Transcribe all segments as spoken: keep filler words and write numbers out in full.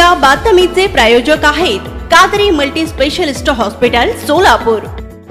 या बातमीचे प्रायोजक आहेत Qadri multi specialist hospital Solapur.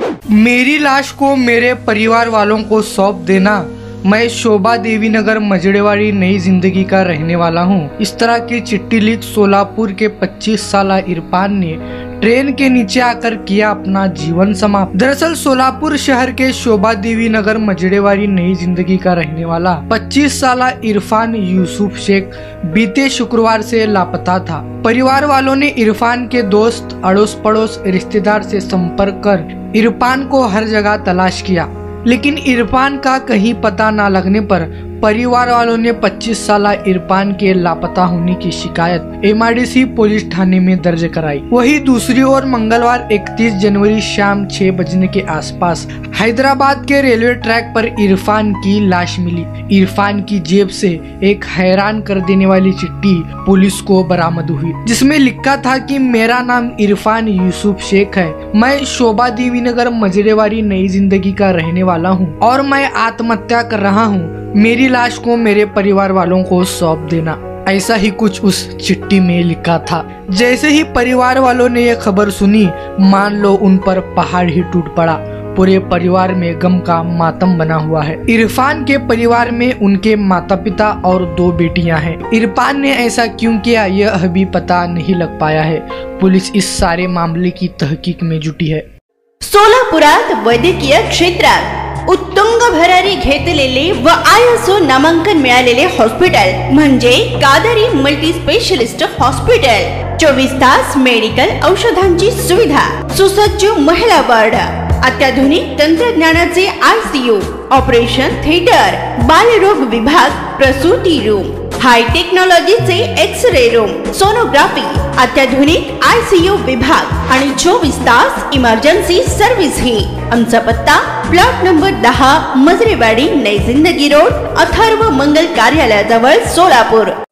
मेरी लाश को मेरे परिवार वालों को सौंप देना। मैं शोभा देवी नगर मजड़ेवाड़ी नई जिंदगी का रहने वाला हूं। इस तरह की चिट्ठी लिख सोलापुर के पच्चीस साल इरफान ने ट्रेन के नीचे आकर किया अपना जीवन समाप्त। दरअसल सोलापुर शहर के शोभा देवी नगर मजड़ेवाड़ी नई जिंदगी का रहने वाला पच्चीस साल इरफान यूसुफ शेख बीते शुक्रवार से लापता था। परिवार वालों ने इरफान के दोस्त, अड़ोस पड़ोस, रिश्तेदार से संपर्क कर इरफान को हर जगह तलाश किया, लेकिन इरफान का कहीं पता न लगने पर परिवार वालों ने पच्चीस साल इरफान के लापता होने की शिकायत एमआईडीसी पुलिस थाने में दर्ज कराई। वहीं दूसरी ओर मंगलवार इकतीस जनवरी शाम छह बजने के आसपास हैदराबाद के रेलवे ट्रैक पर इरफान की लाश मिली। इरफान की जेब से एक हैरान कर देने वाली चिट्ठी पुलिस को बरामद हुई, जिसमें लिखा था कि मेरा नाम इरफान यूसुफ शेख है, मैं शोभा देवी नगर मजड़ेवाड़ी नई जिंदगी का रहने वाला हूँ और मैं आत्महत्या कर रहा हूँ। मेरी लाश को मेरे परिवार वालों को सौंप देना। ऐसा ही कुछ उस चिट्ठी में लिखा था। जैसे ही परिवार वालों ने यह खबर सुनी, मान लो उन पर पहाड़ ही टूट पड़ा। पूरे परिवार में गम का मातम बना हुआ है। इरफान के परिवार में उनके माता पिता और दो बेटियां हैं। इरफान ने ऐसा क्यों किया यह अभी पता नहीं लग पाया है। पुलिस इस सारे मामले की तहकीक में जुटी है। सोलापुरात वैद्यकीय क्षेत्रात उत्तुंग भरारी घेतलेले व आयएसओ नामांकन मिळालेले हॉस्पिटल म्हणजे कादरी मल्टी स्पेशलिस्ट हॉस्पिटल। चोवीस तास मेडिकल औषधांची सुविधा, सुसज्ज महिला वार्ड, अत्याधुनिक तंत्रज्ञानाचे आयसीयू, ऑपरेशन थिएटर, बालरोग विभाग, प्रसूती रूम, हाय टेक्नॉलॉजीचे एक्स रे रूम, सोनोग्राफी, अत्याधुनिक आयसीयू विभाग आणि चोवीस तास इमर्जन्सी सर्व्हिस ही। आमचा पत्ता प्लॉट नंबर दहा मजरेवाडी नई जिंदगी रोड, अथर्व मंगल कार्यालयाजवळ सोलापूर।